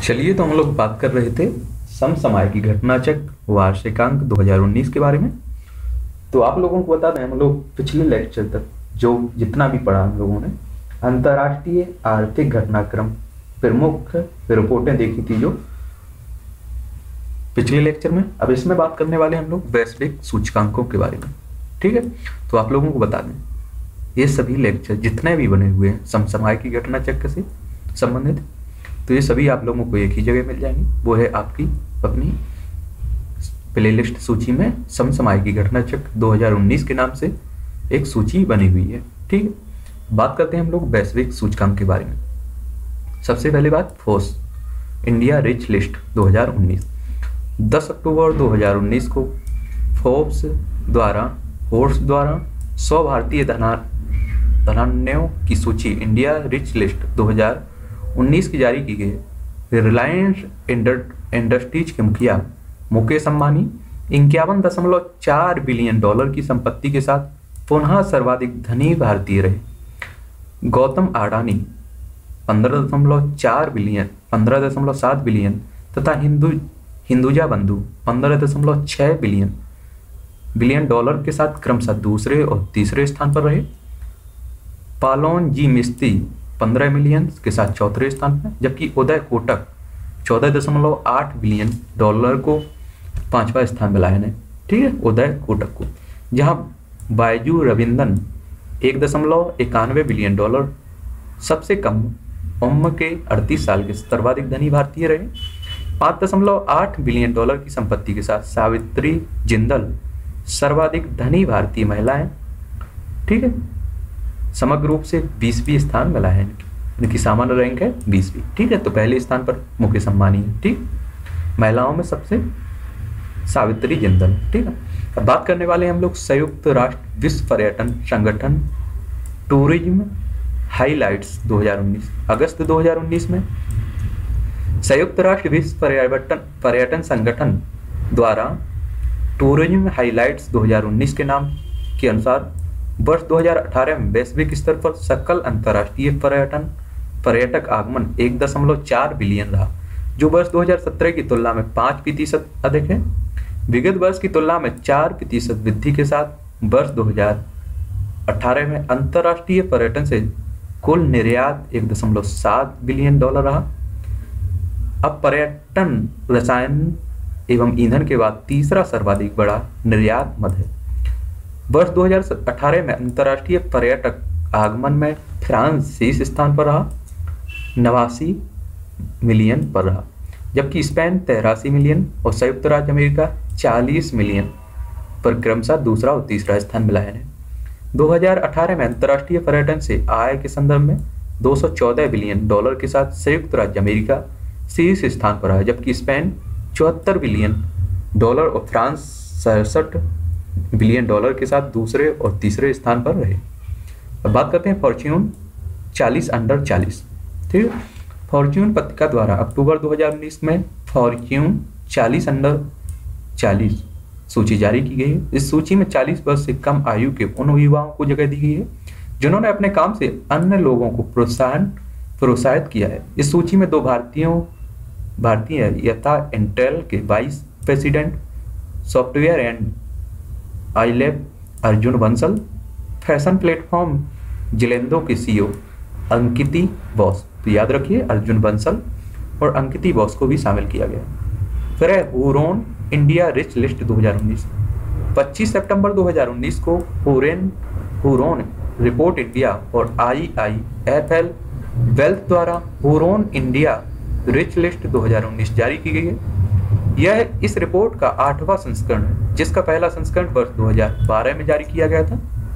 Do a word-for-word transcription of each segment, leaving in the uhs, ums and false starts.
चलिए, तो हम लोग बात कर रहे थे समसामयिक घटनाचक्र वार्षिकांक दो हज़ार उन्नीस के बारे में। तो आप लोगों को बता दें, हम लोग पिछले लेक्चर तक जो जितना भी पढ़ा हम लोगों ने अंतर्राष्ट्रीय आर्थिक घटनाक्रम प्रमुख रिपोर्टें देखी थी जो पिछले लेक्चर में। अब इसमें बात करने वाले हम लोग वैश्विक सूचकांकों के बारे में। ठीक है, तो आप लोगों को बता दें ये सभी लेक्चर जितने भी बने हुए हैं समसामयिक घटनाचक्र से संबंधित, तो ये सभी आप लोगों को एक ही जगह मिल जाएंगे। वो है आपकी अपनी प्लेलिस्ट सूची में समसामयिक घटनाचक्र दो हज़ार उन्नीस के नाम से एक सूची बनी हुई है। ठीक है, बात करते हैं हम लोग वैश्विक सूचकांक के बारे में। सबसे पहले बात फोर्स इंडिया रिच लिस्ट दो हज़ार उन्नीस। दस अक्टूबर दो हज़ार उन्नीस को फोर्ब्स द्वारा फोर्स द्वारा सौ भारतीय धना धनाढ्यों की सूची इंडिया रिच लिस्ट दो हज़ार उन्नीस की जारी की गई। रिलायंस इंडस्ट्रीज के मुखिया मुकेश अंबानी इक्यावन दशमलव चार बिलियन डॉलर की संपत्ति के साथ पुनः सर्वाधिक धनी भारतीय रहे। गौतम अडानी पंद्रह दशमलव चार बिलियन पंद्रह दशमलव सात बिलियन तथा हिंदू हिंदुजा बंधु पंद्रह दशमलव छः बिलियन बिलियन डॉलर के साथ क्रमशः दूसरे और तीसरे स्थान पर रहे। पालोन जी मिस्त्री पंद्रह मिलियन के साथ चौथे स्थान पर, जबकि उदय कोटक चौदह दशमलव आठ बिलियन डॉलर को पांचवा स्थान मिला है। ठीक है, उदय कोटक को, जहां बायजू रविंदन एक दशमलव इक्यानवे बिलियन डॉलर सबसे कम उम्र के अड़तीस साल के सर्वाधिक धनी भारतीय रहे। पाँच दशमलव आठ बिलियन डॉलर की संपत्ति के साथ सावित्री जिंदल सर्वाधिक धनी भारतीय महिला है। ठीक है, समग्र रूप से बीसवीं स्थान मिला है इनकी इनकी सामान्य रैंक है बीसवीं। ठीक है, तो पहले स्थान पर मुकेश अंबानी है। ठीक, महिलाओं में सबसे सावित्री जिंदल। ठीक है, अब बात करने वाले हम लोग संयुक्त राष्ट्र विश्व पर्यटन संगठन टूरिज्म हाइलाइट्स दो हज़ार उन्नीस। अगस्त दो हज़ार उन्नीस में संयुक्त राष्ट्र विश्व पर्यटन पर्यटन संगठन द्वारा टूरिज्म हाइलाइट्स दो हज़ार उन्नीस के नाम के अनुसार वर्ष दो हज़ार अठारह में वैश्विक स्तर पर सकल अंतर्राष्ट्रीय पर्यटन पर्यटक आगमन एक दशमलव चार बिलियन रहा, जो वर्ष दो हज़ार सत्रह की तुलना में पाँच प्रतिशत अधिक है। विगत वर्ष की तुलना में चार प्रतिशत वृद्धि के साथ वर्ष दो हज़ार अठारह में अंतर्राष्ट्रीय पर्यटन से कुल निर्यात एक दशमलव सात बिलियन डॉलर रहा। अब पर्यटन रसायन एवं ईंधन के बाद तीसरा सर्वाधिक बड़ा निर्यात मद है। वर्ष दो हज़ार अठारह में अंतर्राष्ट्रीय पर्यटक आगमन में फ्रांस शीर्ष स्थान पर रहा, नवासी मिलियन पर रहा, जबकि स्पेन तिरासी मिलियन और संयुक्त राज्य अमेरिका चालीस मिलियन पर क्रमशः दूसरा और तीसरा स्थान मिला है। दो हज़ार अठारह में अंतर्राष्ट्रीय पर्यटन से आय के संदर्भ में दो सौ चौदह बिलियन डॉलर के साथ संयुक्त राज्य अमेरिका शीर्ष स्थान पर रहा, जबकि स्पेन चौहत्तर बिलियन डॉलर और फ्रांस सड़सठ बिलियन डॉलर के साथ दूसरे और तीसरे स्थान पर रहे। अब बात करते हैं फॉर्च्यून चालीस अंडर चालीस। ठीक है, फॉर्च्यून पत्रिका द्वारा अक्टूबर दो हज़ार उन्नीस में फॉर्च्यून चालीस अंडर चालीस सूची जारी की गई है। इस सूची में चालीस वर्ष से कम आयु के उन युवाओं को जगह दी गई है जिन्होंने अपने काम से अन्य लोगों को प्रोत्साहन प्रोत्साहित किया है। इस सूची में दो भारतीयों भारतीय यथा इंटेल के vice president software and iLab Arjun Bansal, fashion platform Zalando के सीईओ अंकिती बॉस, तो याद रखिए अर्जुन बंसल और अंकिती बॉस को भी शामिल किया गया। फिर है हुरोन इंडिया रिच लिस्ट दो हज़ार उन्नीस। पच्चीस सितंबर दो हज़ार उन्नीस को हुरेन हुरोन रिपोर्ट इंडिया और I I F L wealth द्वारा हुरोन इंडिया रिच लिस्ट दो हज़ार उन्नीस जारी की गई है। यह इस रिपोर्ट का आठवां संस्करण है, जिसका पहला संस्करण वर्ष दो हज़ार बारह में जारी किया गया था।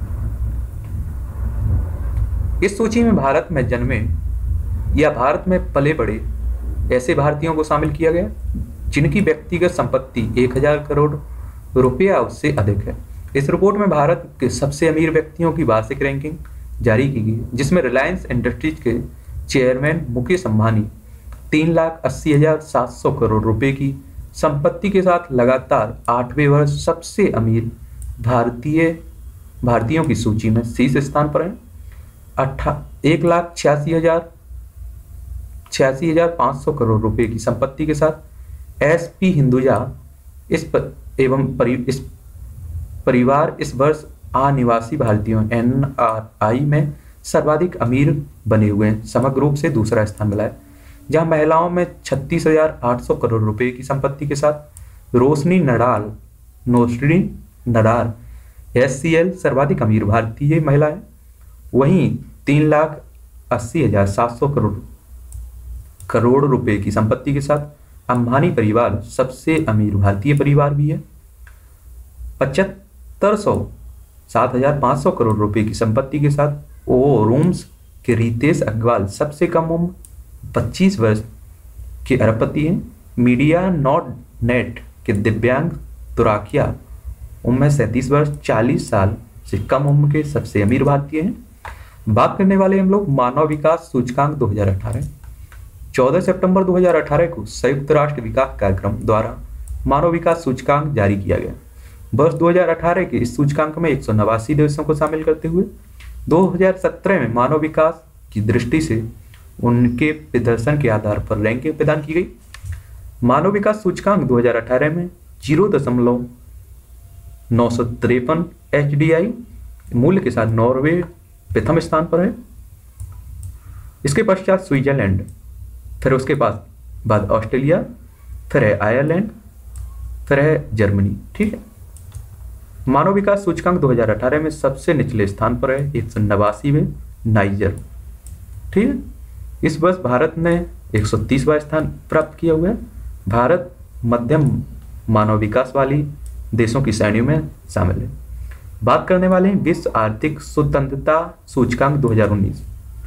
इस सूची में भारत में जन्मे या भारत में पले बड़े ऐसे भारतीयों को शामिल किया गया जिनकी व्यक्तिगत संपत्ति एक हजार करोड़ रुपया उससे अधिक है। इस रिपोर्ट में भारत के सबसे अमीर व्यक्तियों की वार्षिक रैंकिंग जारी की गई, जिसमें रिलायंस इंडस्ट्रीज के चेयरमैन मुकेश अंबानी तीन लाख अस्सी हजार सात सौ करोड़ रुपए की संपत्ति के साथ लगातार आठवें वर्ष सबसे अमीर भारतीय भारतीयों की सूची में शीर्ष स्थान पर है। अट्ठा एक लाख छियासी हजार छियासी हजार पाँच सौ करोड़ रुपए की संपत्ति के साथ एस पी हिंदुजा इस पर, एवं परि, इस परिवार इस वर्ष अनिवासी भारतीयों एन आर आई में सर्वाधिक अमीर बने हुए हैं, समग्र रूप से दूसरा स्थान मिला है, जहां महिलाओं में छत्तीस हजार आठ सौ करोड़ रुपए की संपत्ति के साथ रोशनी नडाल नोस्ट्री नडार एस सी एल सर्वाधिक अमीर भारतीय महिला है। वहीं तीन लाख अस्सी हजार सात सौ करोड़ करोड़ रुपए की संपत्ति के साथ अंबानी परिवार सबसे अमीर भारतीय परिवार भी है। पचहत्तर सौ सात हजार पाँच सौ करोड़ रुपए की संपत्ति के साथ ओ रूम्स के रितेश अग्रवाल सबसे कम उम्र पच्चीस वर्ष के अरबपति हैं। मीडिया नॉट नेट के दिव्यांग तुराकिया उम्र सैंतीस वर्ष चालीस साल से कम उम्र के सबसे अमीर भारतीय हैं। बात करने वाले हम लोग मानव विकास सूचकांक दो हज़ार अठारह। चौदह सितंबर दो हज़ार अठारह को संयुक्त राष्ट्र विकास कार्यक्रम द्वारा मानव विकास सूचकांक जारी किया गया। वर्ष दो हज़ार अठारह के इस सूचकांक में एक सौ नवासी देशों को शामिल करते हुए दो हज़ार सत्रह में मानव विकास की दृष्टि से उनके प्रदर्शन के आधार पर रैंकिंग प्रदान की गई। मानव विकास सूचकांक दो हज़ार अठारह में जीरो दशमलव नौ सौ तिरपन एच डी आई मूल्य के साथ नॉर्वे प्रथम स्थान पर है। इसके पश्चात स्विट्जरलैंड, फिर उसके पास बाद ऑस्ट्रेलिया, फिर है आयरलैंड, फिर है जर्मनी। ठीक है, मानव विकास सूचकांक दो हज़ार अठारह में सबसे निचले स्थान पर है एक सौ नवासीवें नाइजर। ठीक है, इस वर्ष भारत ने एक सौ तीसवां स्थान प्राप्त किया हुआ है। भारत मध्यम मानव विकास वाली देशों की श्रेणियों में शामिल है। बात करने वाले हैं विश्व आर्थिक स्वतंत्रता सूचकांक दो हज़ार उन्नीस।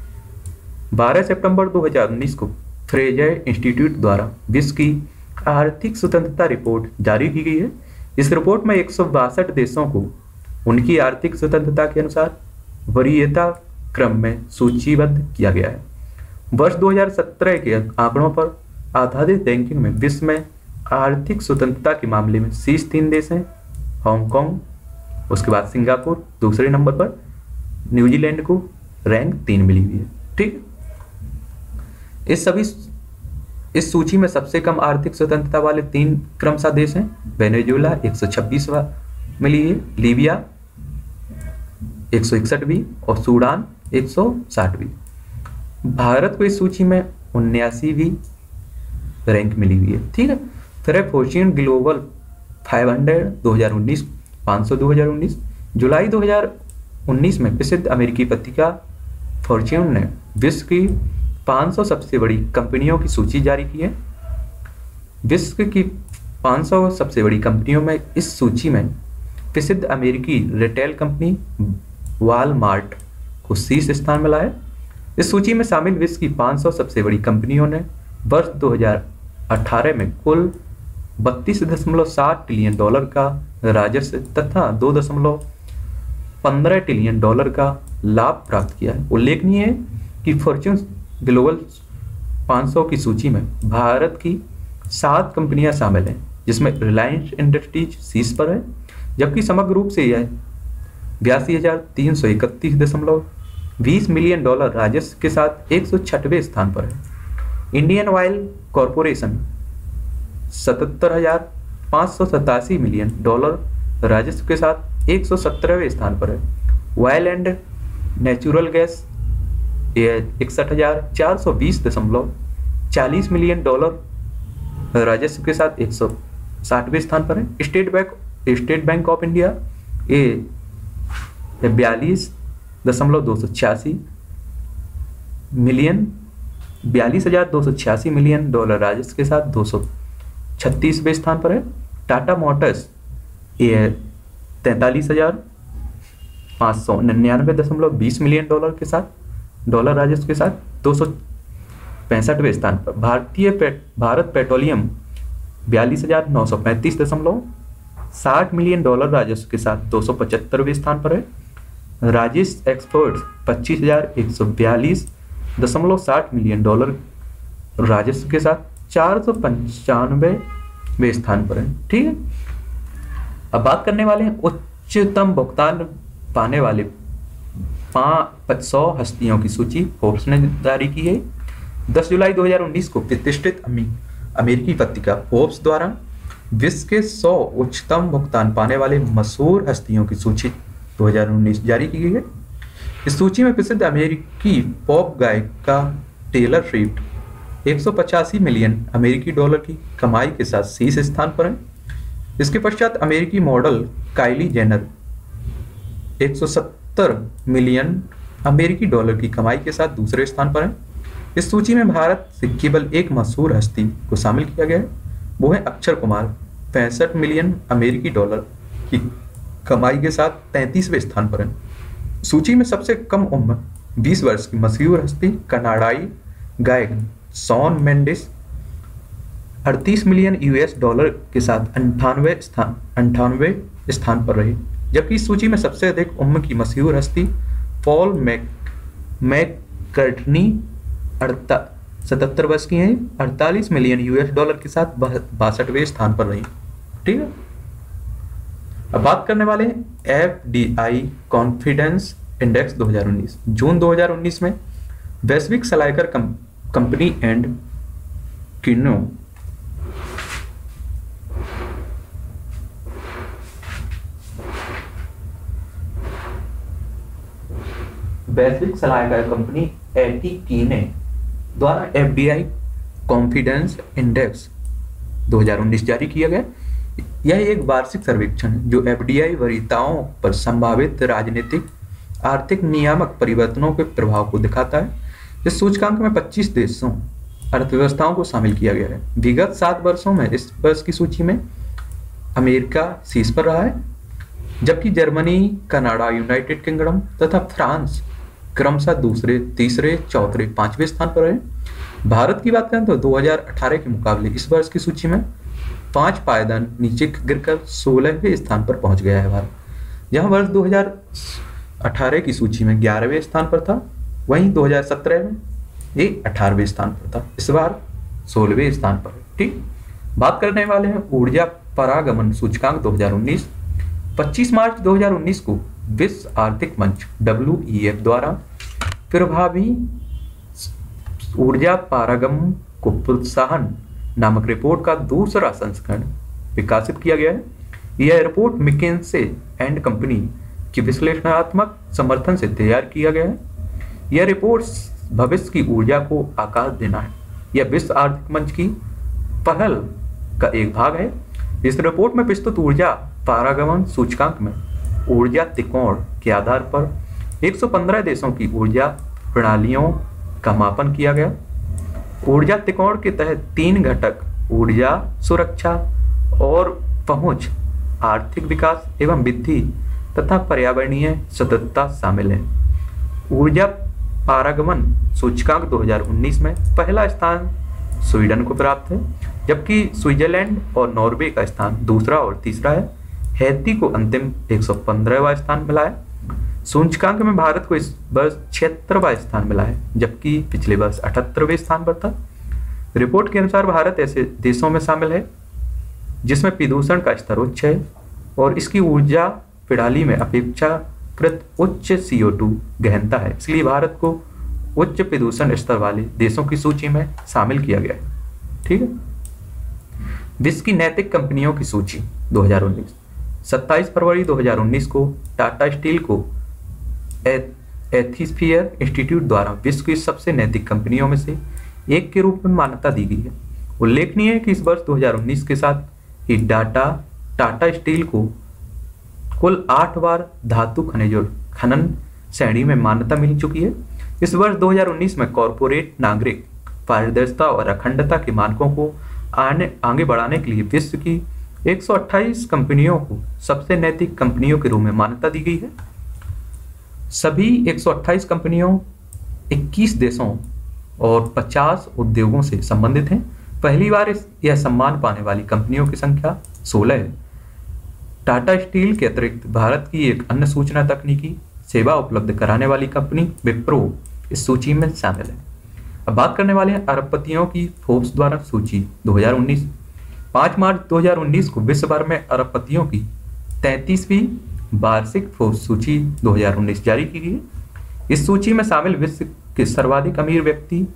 बारह सितंबर दो हज़ार उन्नीस को फ्रेजर इंस्टीट्यूट द्वारा विश्व की आर्थिक स्वतंत्रता रिपोर्ट जारी की गई है। इस रिपोर्ट में एक सौ बासठ देशों को उनकी आर्थिक स्वतंत्रता के अनुसार वरीयता क्रम में सूचीबद्ध किया गया है। वर्ष दो हज़ार सत्रह के आंकड़ों पर आधारित रैंकिंग में विश्व में आर्थिक स्वतंत्रता के मामले में शीर्ष तीन देश हैं हांगकांग, उसके बाद सिंगापुर दूसरे नंबर पर, न्यूजीलैंड को रैंक तीन मिली हुई है। ठीक, इस सभी इस सूची में सबसे कम आर्थिक स्वतंत्रता वाले तीन क्रमशः देश हैं वेनेजुएला एक सौ छब्बीसवां मिली है, लीबिया एक सौ इकसठवीं और सूडान एक सौ साठवीं। भारत को इस सूची में उन्यासीवीं रैंक मिली हुई है। ठीक है, फिर है फॉर्च्यून ग्लोबल पाँच सौ दो हज़ार उन्नीस पाँच सौ दो हज़ार उन्नीस। जुलाई दो हज़ार उन्नीस में प्रसिद्ध अमेरिकी पत्रिका फॉर्च्यून ने विश्व की पाँच सौ सबसे बड़ी कंपनियों की सूची जारी की है। विश्व की पाँच सौ सबसे बड़ी कंपनियों में इस सूची में प्रसिद्ध अमेरिकी रिटेल कंपनी वॉलमार्ट को शीर्ष स्थान मिला है। इस सूची में शामिल विश्व की पाँच सौ सबसे बड़ी कंपनियों ने वर्ष दो हज़ार अठारह में कुल बत्तीस दशमलव सात ट्रिलियन डॉलर का राजस्व तथा दो दशमलव पंद्रह ट्रिलियन डॉलर का लाभ प्राप्त किया है। उल्लेखनीय है कि फॉर्च्यून ग्लोबल पाँच सौ की सूची में भारत की सात कंपनियां शामिल हैं, जिसमें रिलायंस इंडस्ट्रीज शीर्ष पर है, जबकि समग्र रूप से यह बयासी हजार तीन सौ इकतीस दशमलव बीस मिलियन डॉलर राजस्व के साथ एक सौ छठवें स्थान पर है। इंडियन ऑयल कॉरपोरेशन सतहत्तर हजार पाँच सौ सतासी मिलियन डॉलर राजस्व के साथ एक सौ सत्रहवें स्थान पर है। ऑयल एंड नेचुरल गैस इकसठ हजार चार सौ बीस दशमलव चालीस मिलियन डॉलर राजस्व के साथ एक सौ साठवें स्थान पर है। State Bank State Bank of India A बयालीस दशमलव दो सौ छियासी मिलियन बयालीस हजार दो सौ छियासी मिलियन डॉलर राजस्व के साथ दो सौ छत्तीसवें स्थान पर है। टाटा मोटर्स ये तैंतालीस हजार पाँच सौ निन्यानवे दशमलव बीस मिलियन डॉलर के साथ डॉलर राजस्व के साथ दो सौ पैंसठवें स्थान पर। भारतीय पे, भारत पेट्रोलियम बयालीस हजार नौ सौ पैंतीस दशमलव साठ मिलियन डॉलर राजस्व के साथ दो सौ पचहत्तरवें स्थान पर है। राजेश एक्सपोर्ट्स पच्चीस हजार एक सौ बयालीस दशमलव साठ मिलियन डॉलर राजस्व के साथ चार सौ पंचानवे स्थान पर है। ठीक है, अब बात करने वाले हैं उच्चतम भुगतान पाने वाले पाँच सौ हस्तियों की सूची फोर्ब्स ने जारी की है। दस जुलाई दो हज़ार उन्नीस को प्रतिष्ठित अमेरिकी पत्रिका फोर्ब्स द्वारा विश्व के सौ उच्चतम भुगतान पाने वाले मशहूर हस्तियों की सूची दो हज़ार उन्नीस जारी की गई है। इस सूची में प्रसिद्ध अमेरिकी पॉप गायिका टेलर स्विफ्ट एक सौ पचासी मिलियन अमेरिकी डॉलर की कमाई के साथ शीर्ष स्थान पर है। इसके पश्चात अमेरिकी मॉडल काइली जेनर एक सौ सत्तर मिलियन अमेरिकी डॉलर की कमाई के साथ दूसरे स्थान पर है। इस सूची में भारत से केवल एक मशहूर हस्ती को शामिल किया गया है, वो है अक्षय कुमार, पैंसठ मिलियन अमेरिकी डॉलर की कमाई के साथ तैंतीसवें स्थान पर है। सूची में सबसे कम उम्र बीस वर्ष की मशहूर हस्ती कनाडाई गायक शॉन मेंडिस अड़तीस मिलियन यूएस डॉलर के साथ अंठानवे स्थान अंठानवे स्थान पर रही, जबकि इस सूची में सबसे अधिक उम्र की मशहूर हस्ती पॉल मैक मैककार्टनी अड़ता सतहत्तर वर्ष की हैं, अड़तालीस मिलियन यूएस डॉलर के साथ बासठवें स्थान पर रही। ठीक है, अब बात करने वाले हैं F D I confidence index दो हज़ार उन्नीस। जून दो हज़ार उन्नीस में वैश्विक सलाहकार कम, कंपनी एंड किनो वैश्विक सलाहकार कंपनी एटीकीने द्वारा एफडीआई कॉन्फिडेंस इंडेक्स दो हज़ार उन्नीस जारी किया गया। यह एक वार्षिक सर्वेक्षण है जो एफडीआई वरीयताओं पर संभावित राजनीतिक आर्थिक नियामक परिवर्तनों के प्रभाव को दिखाता है। इस सूचकांक में पच्चीस देशों अर्थव्यवस्थाओं को शामिल किया गया है। विगत सात वर्षों में इस वर्ष की सूची में अमेरिका शीर्ष पर रहा है, जबकि जर्मनी, कनाडा, यूनाइटेड किंगडम तथा फ्रांस क्रमशः दूसरे, तीसरे, चौथे, पांचवें स्थान पर है। भारत की बात करें तो दो हज़ार अठारह के मुकाबले इस वर्ष की सूची में पांच पायदान नीचे गिरकर सोलहवें स्थान पर पहुंच गया है भारत। जहां वर्ष दो हज़ार अठारह की सूची में ग्यारहवें स्थान पर था, वहीं दो हज़ार सत्रह में ये अठारहवें स्थान पर था, इस बार सोलहवें स्थान पर है। ठीक, बात करने वाले हैं ऊर्जा परागमन सूचकांक दो हज़ार उन्नीस। पच्चीस मार्च दो हज़ार उन्नीस को विश्व आर्थिक मंच डब्ल्यू ई एफ द्वारा प्रभावी ऊर्जा पारागमन को प्रोत्साहन नामक रिपोर्ट का दूसरा संस्करण विकसित किया गया है। यह रिपोर्ट मैकिन्से एंड कंपनी की विश्लेषणात्मक समर्थन से तैयार किया गया है। यह रिपोर्ट भविष्य की ऊर्जा को आकार देना है। यह विश्व आर्थिक मंच की पहल का एक भाग है। इस रिपोर्ट में प्रस्तुत ऊर्जा पारागमन सूचकांक में ऊर्जा त्रिकोण के आधार पर एक सौ पंद्रह देशों की ऊर्जा प्रणालियों का मापन किया गया। ऊर्जा त्रिकोण के तहत तीन घटक ऊर्जा सुरक्षा और पहुंच, आर्थिक विकास एवं वृद्धि तथा पर्यावरणीय सततता शामिल है। ऊर्जा पारागमन सूचकांक दो हज़ार उन्नीस में पहला स्थान स्वीडन को प्राप्त है, जबकि स्विट्जरलैंड और नॉर्वे का स्थान दूसरा और तीसरा है। हैती को अंतिम एक सौ पंद्रहवां स्थान मिला है। सूचकांक में भारत को इस वर्ष छिहत्तरवां स्थान मिला है, जबकि पिछले वर्ष अठहत्तरवें स्थान पर था। रिपोर्ट के अनुसार भारत ऐसे देशों में शामिल है जिसमें प्रदूषण का स्तर उच्च है और इसकी ऊर्जा प्रणाली में अपेक्षाकृत उच्च सी ओ टू गहनता है, इसलिए भारत को उच्च प्रदूषण स्तर वाले देशों की सूची में शामिल किया गया है। ठीक है, विश्व की नैतिक कंपनियों की सूची दो हज़ार उन्नीस। सत्ताईस फरवरी दो हज़ार उन्नीस को टाटा स्टील को एथिस्फीयर इंस्टीट्यूट द्वारा विश्व की सबसे नैतिक कंपनियों में से एक के रूप में मान्यता दी गई है। उल्लेखनीय है कि इस वर्ष दो हज़ार उन्नीस के साथ ही डाटा टाटा स्टील को कुल आठ बार धातु खनिजों खनन श्रेणी में मान्यता मिल चुकी है। इस वर्ष दो हज़ार उन्नीस में कॉरपोरेट नागरिक पारदर्शिता और अखंडता के मानकों को आने आगे बढ़ाने के लिए विश्व की एक सौ अट्ठाईस कंपनियों को सबसे नैतिक कंपनियों के रूप में मान्यता दी गई है। सभी एक सौ अट्ठाईस कंपनियों इक्कीस देशों और पचास उद्योगों से संबंधित हैं। पहली बार इस यह सम्मान पाने वाली कंपनियों की संख्या सोलह है। टाटा स्टील के अतिरिक्त भारत की एक अन्य सूचना तकनीकी सेवा उपलब्ध कराने वाली कंपनी विप्रो इस सूची में शामिल है। अब बात करने वाले हैं अरबपतियों की फोर्ब्स द्वारा सूची दो हज़ार उन्नीस। पाँच मार्च दो हज़ार उन्नीस को विश्व भर में अरबपतियों की तैंतीसवीं वार्षिक फोर्ब्स सूची दो हज़ार उन्नीस जारी की गई है। इस सूची में शामिल विश्व के सर्वाधिक अमीर व्यक्ति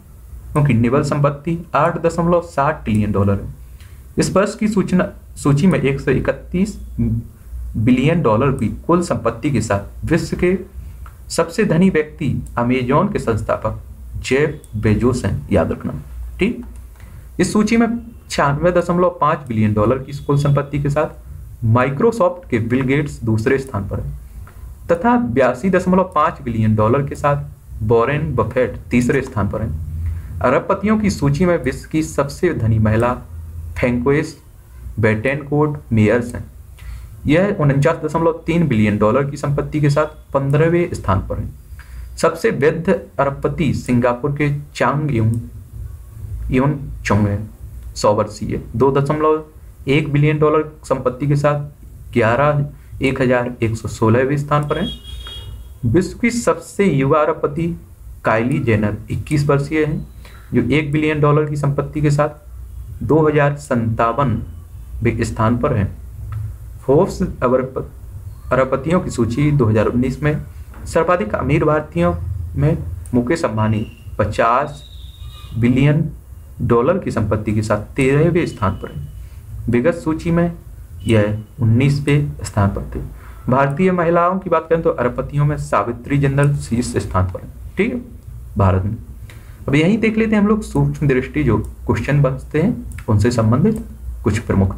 क्योंकि निवल संपत्ति आठ दशमलव सात ट्रिलियन डॉलर है। इस वर्ष की सूचना सूची में एक सौ इकतीस बिलियन डॉलर की कुल संपत्ति के साथ विश्व के सबसे धनी व्यक्ति अमेजॉन के संस्थापक जेफ बेजोस हैं, याद रखना। ठीक, इस सूची में छियानवे दशमलव पाँच बिलियन डॉलर की कुल संपत्ति के साथ माइक्रोसॉफ्ट के बिल गेट्स दूसरे स्थान पर है तथा बयासी दशमलव पाँच बिलियन डॉलर के साथ वॉरेन बफेट तीसरे स्थान पर है। अरबपतियों की सूची में विश्व की सबसे धनी महिला फ्रैंकोइस बेटेनकोर्ट मेयर्स हैं। यह उनचास दशमलव तीन बिलियन डॉलर की संपत्ति के साथ पंद्रहवें स्थान पर है। सबसे वृद्ध अरबपति सिंगापुर के चांग यून यून चोंग है, सौ वर्षीय, दो दशमलव एक बिलियन डॉलर संपत्ति के साथ ग्यारह एक हजार एक सौ सोलहवें स्थान पर है। विश्व की सबसे युवा अरबपति काइली जेनर इक्कीस वर्षीय हैं, जो एक बिलियन डॉलर की संपत्ति के साथ दो हजार संतावन स्थान पर है। फोर्ब्स अरबपतियों की सूची दो हजार उन्नीस में सर्वाधिक अमीर भारतीयों में मुकेश अंबानी पचास बिलियन डॉलर की संपत्ति के साथ तेरहवें स्थान पर है। विगत सूची में यह उन्नीसवें स्थान पर थे। भारतीय महिलाओं की बात करें तो अरबपतियों में सावित्री जिंदल शीर्ष स्थान पर है। ठीक है, भारत में। अब यहीं देख लेते हैं हम लोग सूक्ष्म दृष्टि जो क्वेश्चन बनते हैं उनसे संबंधित कुछ प्रमुख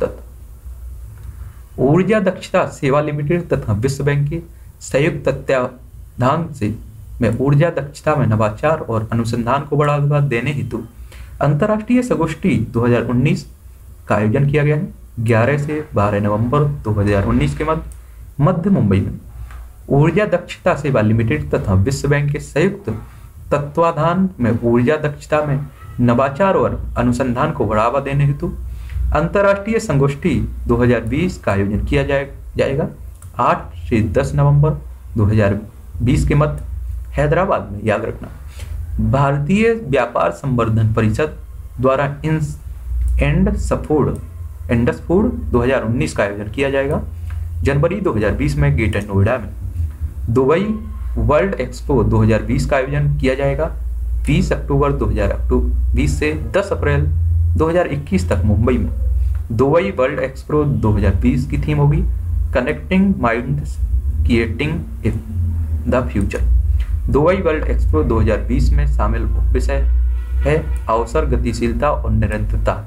तत्व। ऊर्जा दक्षता सेवा लिमिटेड तथा विश्व बैंक के संयुक्त तत्वावधान से में ऊर्जा दक्षता में नवाचार और अनुसंधान को बढ़ावा देने हेतु अंतर्राष्ट्रीय संगोष्ठी दो हज़ार उन्नीस का आयोजन किया गया है। ग्यारह से बारह नवंबर दो हज़ार उन्नीस के मध्य मध्य मुंबई में ऊर्जा दक्षता सेवा लिमिटेड तथा विश्व बैंक के संयुक्त तत्वावधान में ऊर्जा दक्षता में नवाचार और अनुसंधान को बढ़ावा देने हेतु अंतर्राष्ट्रीय संगोष्ठी दो हज़ार बीस का आयोजन किया जाए, जाएगा आठ से दस नवंबर दो हज़ार बीस के मध्य हैदराबाद में, याद रखना। भारतीय व्यापार संवर्धन परिषद द्वारा इंस एंड सफोर्ड एंडसफोर्ड दो हज़ार उन्नीस का आयोजन किया जाएगा जनवरी दो हज़ार बीस में ग्रेटर नोएडा में। दुबई वर्ल्ड एक्सपो दो हज़ार बीस का आयोजन किया जाएगा बीस अक्टूबर दो हज़ार बीस से दस अप्रैल दो हज़ार इक्कीस तक मुंबई में। दुबई वर्ल्ड एक्सपो दो हज़ार बीस की थीम होगी connecting minds creating the future. Dubai world expo दो हज़ार बीस में शामिल विषय है अवसर, गतिशीलता और निरंतरता।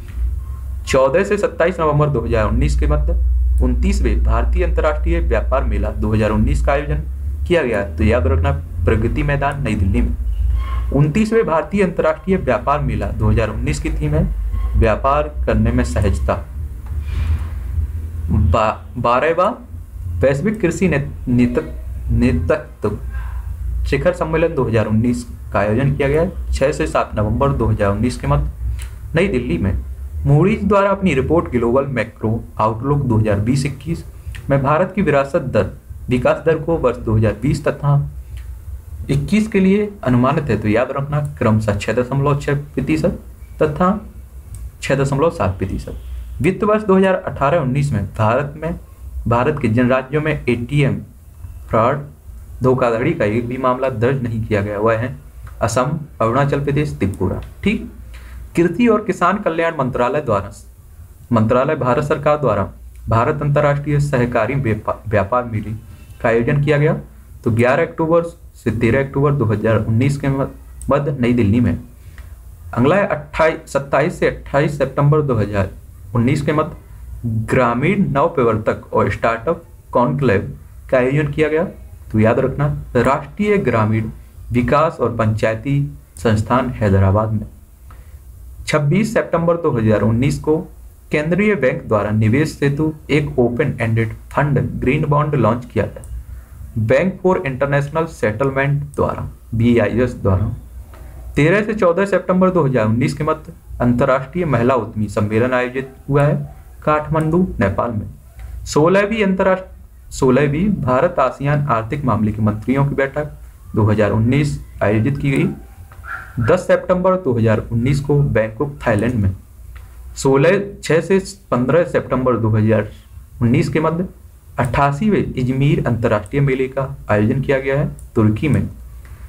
चौदह से सत्ताईस नवंबर दो हज़ार उन्नीस के मध्य उनतीसवें भारतीय अंतर्राष्ट्रीय व्यापार मेला दो हज़ार उन्नीस का आयोजन किया गया, तो याद रखना प्रगति मैदान नई दिल्ली में। उनतीसवें भारतीय अंतर्राष्ट्रीय व्यापार मेला दो हज़ार उन्नीस की थीम है व्यापार करने में सहजता। बारहवां वैश्विक कृषि नेतृत्व शिखर सम्मेलन दो हज़ार उन्नीस का आयोजन किया गया है छह से सात नवंबर दो हज़ार उन्नीस के मध्य नई दिल्ली में। मूडीज द्वारा अपनी रिपोर्ट ग्लोबल मैक्रो आउटलुक दो हज़ार बीस इक्कीस में भारत की विरासत दर विकास दर को वर्ष दो हज़ार बीस तथा इक्कीस के लिए अनुमानित है, तो याद रखना क्रमशः छह दशमलव छह प्रतिशत तथा छह दशमलव सात प्रतिशत। वित्त वर्ष दो हज़ार अठारह उन्नीस में भारत में भारत के जिन राज्यों में एटीएम फ्रॉड धोखाधड़ी का एक भी मामला दर्ज नहीं किया गया वह है असम, अरुणाचल प्रदेश, त्रिपुरा। ठीक, कृषि और किसान कल्याण मंत्रालय द्वारा मंत्रालय भारत सरकार द्वारा भारत अंतर्राष्ट्रीय सहकारी व्यापार मेले का आयोजन किया गया, तो ग्यारह अक्टूबर से तेरह अक्टूबर दो हज़ार उन्नीस के मध्य नई दिल्ली में। अगला अट्ठाईस सत्ताईस से अट्ठाईस सितंबर दो हज़ार उन्नीस के मध्य ग्रामीण नव प्रवर्तक और स्टार्टअप कॉन्क्लेव का आयोजन किया गया, तो याद रखना राष्ट्रीय ग्रामीण विकास और पंचायती संस्थान हैदराबाद में। छब्बीस सितंबर दो हज़ार उन्नीस को केंद्रीय बैंक द्वारा निवेश सेतु एक open ended fund green bond launch किया गया बैंक फॉर इंटरनेशनल सेटलमेंट द्वारा बी आई एस द्वारा। तेरह से चौदह सितंबर दो हज़ार उन्नीस के मध्य अंतर्राष्ट्रीय महिला उद्यमी सम्मेलन आयोजित हुआ है काठमांडू, नेपाल में। सोलहवीं अंतर्राष्ट्रीय सोलहवीं भारत आसियान आर्थिक मामले के मंत्रियों की बैठक दो हज़ार उन्नीस आयोजित की गई दस सितंबर दो हज़ार उन्नीस को बैंकॉक, थाईलैंड में। सोलह छह से पंद्रह सितंबर दो हज़ार उन्नीस के मध्य अट्ठासीवें इजमीर अंतर्राष्ट्रीय मेले का आयोजन किया गया है तुर्की में।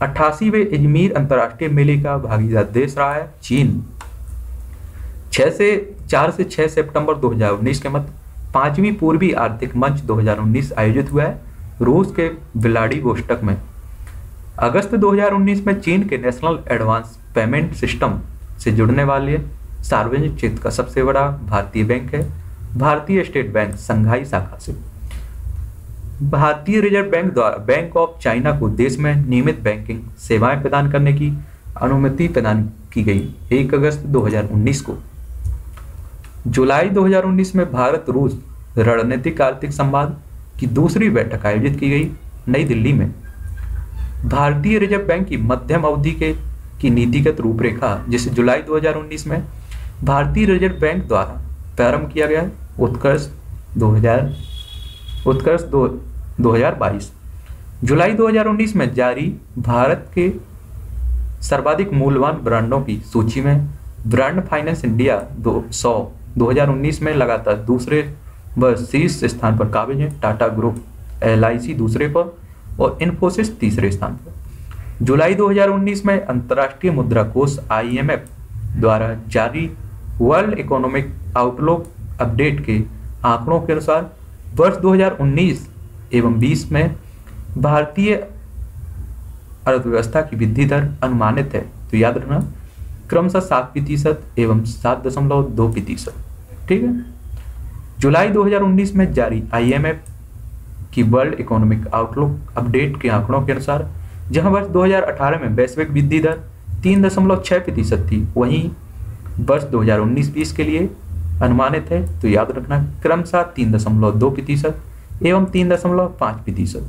अट्ठासीवें इजमीर अंतर्राष्ट्रीय मेले का भागीदार देश रहा है चीन। छह से चार से छह सितंबर दो हज़ार उन्नीस के मध्य पांचवीं पूर्वी आर्थिक मंच दो हज़ार उन्नीस आयोजित हुआ है रूस के व्लादिवोस्टॉक में। अगस्त दो हज़ार उन्नीस में चीन के नेशनल एडवांस पेमेंट सिस्टम से जुड़ने वाले सार्वजनिक क्षेत्र का सबसे बड़ा भारतीय बैंक है भारतीय स्टेट बैंक संघाई शाखा से। भारतीय रिजर्व बैंक द्वारा बैंक ऑफ चाइना को देश में नियमित बैंकिंग सेवाएं प्रदान करने की अनुमति प्रदान की गई एक अगस्त दो हज़ार उन्नीस को। जुलाई दो हज़ार उन्नीस में भारत रूस रणनीतिक आर्थिक संवाद की दूसरी बैठक आयोजित की गई नई दिल्ली में। भारतीय रिजर्व बैंक की मध्यम अवधि के की नीतिगत रूपरेखा जिसे जुलाई दो हज़ार उन्नीस में भारतीय रिजर्व बैंक द्वारा प्रारंभ किया गया उत्कर्ष दो हज़ार उत्कर्ष दो दो हजार बाईस। जुलाई दो हज़ार उन्नीस में जारी भारत के सर्वाधिक मूल्यवान ब्रांडों की सूची में ब्रांड फाइनेंस इंडिया दो सौ दो हज़ार उन्नीस में लगातार दूसरे व शीर्ष स्थान पर काबिज है। Tata group, L I C दूसरे पर और इन्फोसिस तीसरे स्थान पर। जुलाई दो हज़ार उन्नीस में अंतर्राष्ट्रीय मुद्रा कोष आई एम एफ द्वारा जारी वर्ल्ड इकोनॉमिक आउटलुक अपडेट के आंकड़ों के अनुसार वर्ष दो हज़ार उन्नीस एवं बीस में भारतीय अर्थव्यवस्था की वृद्धि दर अनुमानित है तो याद रखना क्रमशः सात प्रतिशत एवं सात दशमलव दो प्रतिशत। ठीक है। जुलाई दो हज़ार उन्नीस में जारी आई एम एफ की वर्ल्ड इकोनॉमिक आउटलुक अपडेट के आंकड़ों के अनुसार जहां वर्ष दो हज़ार अठारह में वैश्विक वृद्धि दर तीन दशमलव छह प्रतिशत थी वहीं वर्ष दो हज़ार उन्नीस बीस के लिए अनुमानित है तो याद रखना क्रमशः तीन दशमलव दो प्रतिशत एवं तीन दशमलव पाँच प्रतिशत।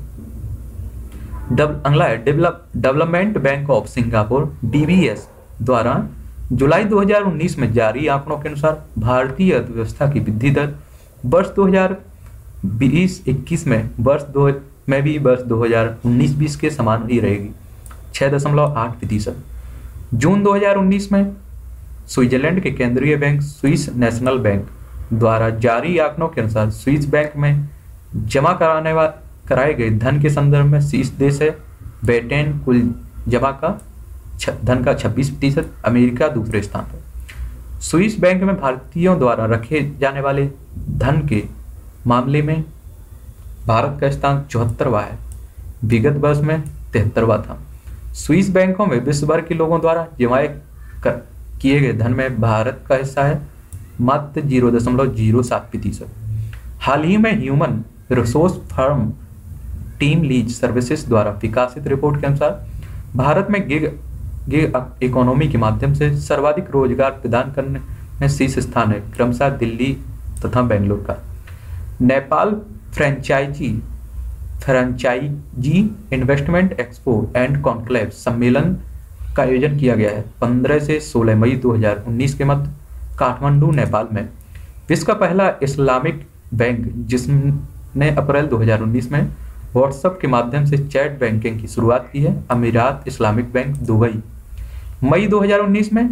अगला है develop development bank of Singapore D B S द्वारा जुलाई दो हज़ार उन्नीस में जारी आंकड़ों के अनुसार भारतीय अर्थव्यवस्था की वृद्धि दर वर्ष दो हज़ार बीस इक्कीस में वर्ष दो में भी वर्ष दो हज़ार उन्नीस बीस के समान ही रहेगी छह दशमलव आठ प्रतिशत। जून दो हज़ार उन्नीस में स्विट्जरलैंड के केंद्रीय बैंक स्विस नेशनल बैंक द्वारा जारी आंकड़ों के अनुसार स्विस बैंक में जमा कराने वा कराए गए धन के संदर्भ में शीर्ष देश है ब्रिटेन कुल जमा का धन का छब्बीस प्रतिशत, अमेरिका दूसरे स्थान पर। स्विस बैंक में भारतीयों द्वारा रखे जाने वाले धन के मामले में भारत का स्थान चौहत्तरवा है, विगत वर्ष में तिहत्तरवा था। स्विस बैंकों में विश्व भर के लोगों द्वारा जमा किए गए धन में भारत का हिस्सा है मात्र जीरो दशमलव जीरो सात प्रतिशत। हाल ही में human resource firm team lease services द्वारा विकासित रिपोर्ट के अनुसार भारत में गिग गिग इकोनॉमी के माध्यम से सर्वाधिक रोजगार प्रदान करने में शीर्ष स्थान है क्रमशः दिल्ली तथा बेंगलुरु का। Nepal franchise franchise investment expo and conclave सम्मेलन का आयोजन किया गया है पंद्रह से सोलह मई दो हज़ार उन्नीस के मध्य काठमांडू नेपाल में। विश्व का पहला इस्लामिक बैंक जिसने अप्रैल दो हज़ार उन्नीस में व्हाट्सएप के माध्यम से चैट बैंकिंग की शुरुआत की है अमीरात इस्लामिक बैंक दुबई। मई दो हज़ार उन्नीस में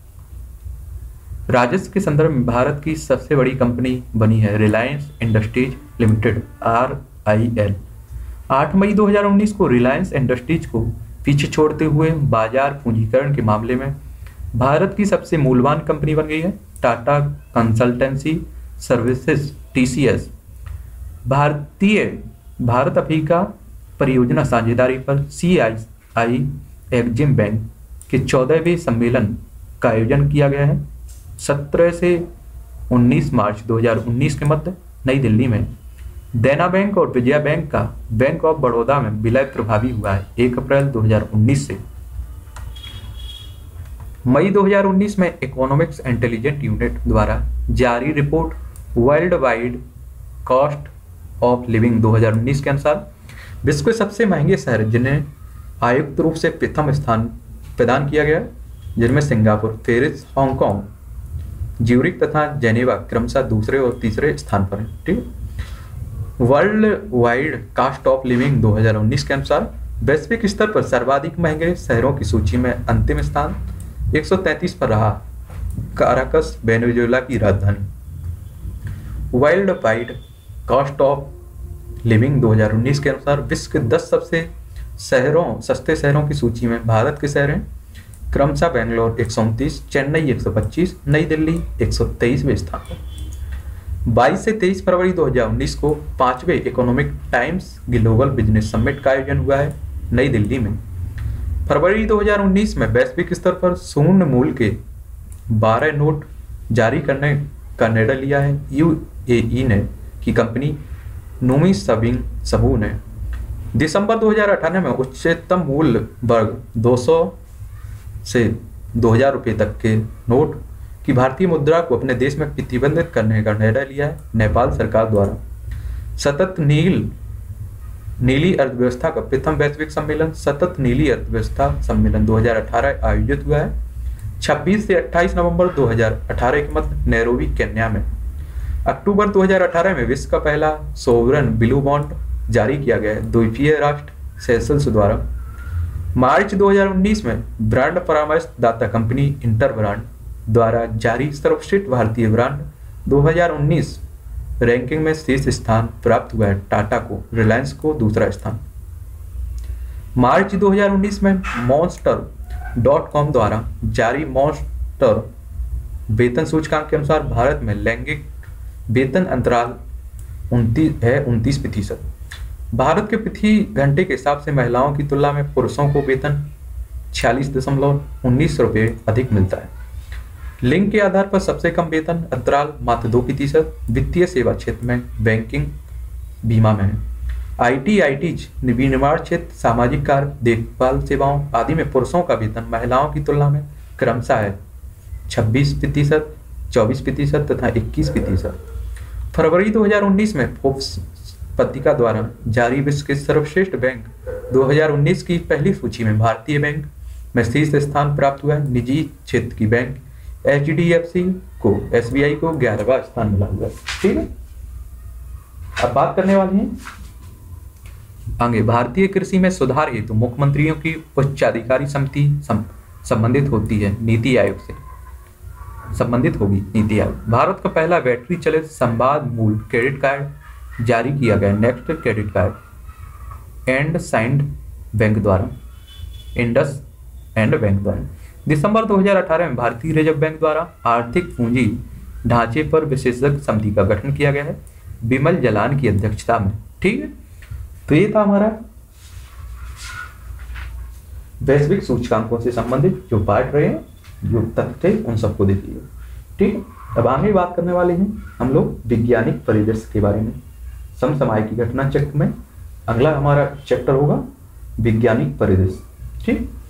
राजस्व के संदर्भ में भारत की सबसे बड़ी कंपनी बनी है Reliance Industries Limited R I L. आठ मई दो हज़ार उन्नीस को रिलायंस इंडस्ट्रीज को पीछे छोड़ते हुए बाजार पूंजीकरण के मामले में भारत की सबसे मूल्यवान कंपनी बन गई है Tata Consultancy Services T C S. भारतीय भारत अफ्रीका परियोजना साझेदारी पर सी आई आई एग्जिम बैंक के चौदहवें सम्मेलन का आयोजन किया गया है सत्रह से उन्नीस मार्च दो हज़ार उन्नीस के मध्य नई दिल्ली में। देना बैंक और विजया बैंक का बैंक ऑफ बड़ौदा में विलय प्रभावी हुआ है एक अप्रैल दो हज़ार उन्नीस से। मई दो हज़ार उन्नीस में इकोनॉमिक्स इंटेलिजेंट यूनिट द्वारा जारी report world wide cost of living दो हज़ार उन्नीस के अनुसार विश्व के सबसे महंगे शहर जिन्हें आयुक्त रूप से प्रथम स्थान प्रदान किया गया जिनमें सिंगापुर, पेरिस, हांगकांग, ज्यूरिक तथा जेनेवा क्रमशः दूसरे और तीसरे स्थान पर है। ठीक है। World wide cost of living दो हज़ार उन्नीस के अनुसार वैश्विक स्तर पर सर्वाधिक महंगे शहरों की सूची में अंतिम स्थान एक सौ तैंतीस पर रहा काराकस वेनेजुएला की राजधानी। World wide cost of living दो हज़ार उन्नीस के अनुसार विश्व के दस सबसे शहरों सस्ते शहरों की सूची में भारत के शहर हैं क्रमशः बेंगलोर एक सौ उनतीस, चेन्नई एक सौ पच्चीस, नई दिल्ली एक सौ तेईसवें स्थान पर। बाईस से तेईस फरवरी दो हज़ार उन्नीस को पांचवें Economic Times global business summit का आयोजन हुआ है नई दिल्ली में। फरवरी दो हज़ार उन्नीस में वैश्विक स्तर पर शून्य मूल्य के बारह नोट जारी करने का निर्णय लिया है यूएई ने की कंपनी नूमी सबिंग समूह ने। दिसंबर दो हज़ार अठारह में उच्चतम मूल्य वर्ग दो सौ से दो हज़ार रुपये तक के नोट की भारतीय मुद्रा को अपने देश में प्रतिबंधित करने का निर्णय लिया है नेपाल सरकार द्वारा। सतत नील नीली अर्थव्यवस्था का प्रथम वैश्विक सम्मेलन सतत नीली अर्थव्यवस्था सम्मेलन दो हज़ार अठारह आयोजित हुआ है छब्बीस से अट्ठाईस नवंबर दो हज़ार अठारह के मध्य नैरोबी केन्या में। अक्टूबर दो हज़ार अठारह में विश्व का पहला सोवरन ब्लू बॉन्ड जारी किया गया है द्वीपीय राष्ट्र सेशल्स द्वारा। मार्च दो हज़ार उन्नीस में ब्रांड परामर्श दाता कंपनी इंटर ब्रांड द्वारा जारी सर्वश्रेष्ठ भारतीय ब्रांड दो हज़ार उन्नीस रैंकिंग में शीर्ष स्थान प्राप्त हुआ है टाटा को, रिलायंस को दूसरा स्थान। मार्च दो हज़ार उन्नीस में मॉन्स्टर डॉट कॉम द्वारा जारी मॉन्स्टर वेतन सूचकांक के अनुसार भारत में लैंगिक वेतन अंतराल उनतीस है उनतीस प्रतिशत। भारत के प्रति घंटे के हिसाब से महिलाओं की तुलना में पुरुषों को वेतन छियालीस दशमलव उन्नीस रुपये अधिक मिलता है। लिंग के आधार पर सबसे कम वेतन अंतराल मात्र दो प्रतिशत वित्तीय सेवा क्षेत्र में, बैंकिंग, बीमा में है। आईटी, आईटीज, विनिर्माण क्षेत्र, सामाजिक कार्य, देखभाल सेवाओं आदि में पुरुषों का वेतन महिलाओं की तुलना में क्रमशः है छब्बीस प्रतिशत, चौबीस प्रतिशत तथा इक्कीस प्रतिशत। फरवरी दो हज़ार उन्नीस में फोर्ब्स पत्रिका द्वारा जारी विश्व के सर्वश्रेष्ठ बैंक दो हज़ार उन्नीस की पहली सूची में भारतीय बैंक में शीर्ष स्थान प्राप्त हुआ है। निजी क्षेत्र की bank H D F C को एस बी आई को ग्यारहवां स्थान मिला हुआ है। ठीक है, अब बात करने वाले हैं आगे भारतीय कृषि में सुधार हेतु तो मुख्यमंत्रियों की उच्चाधिकारी समिति संबंधित होती है नीति आयोग से संबंधित होगी नीति आयोग। भारत का पहला बैटरी चलित संवाद मूल क्रेडिट कार्ड जारी किया गया नेक्स्ट क्रेडिट कार्ड एंड साइंड बैंक द्वारा इंडस एंड बैंक द्वारा। दिसंबर दो हज़ार अठारह में भारतीय रिजर्व बैंक द्वारा आर्थिक पूंजी ढांचे पर विशेषज्ञ समिति का गठन किया गया है बिमल जलान की अध्यक्षता में। ठीक है, तो ये था हमारा वैश्विक सूचकांकों से संबंधित जो पार्ट रहे हैं, जो तथ्य थे उन सबको देखिए। ठीक है, अब आगे बात करने वाले हैं हम लोग वैज्ञानिक परिदृश्य के बारे में। समसामयिक घटना चक्र में अगला हमारा चैप्टर होगा वैज्ञानिक परिदृश्य। ठीक।